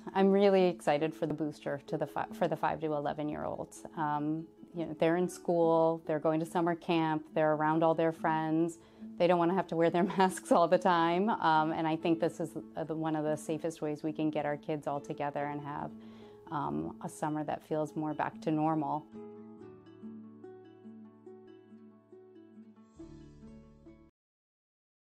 I'm really excited for the booster for the 5 to 11-year-olds. They're in school, they're going to summer camp, they're around all their friends. They don't want to have to wear their masks all the time. And I think this is one of the safest ways we can get our kids all together and have a summer that feels more back to normal.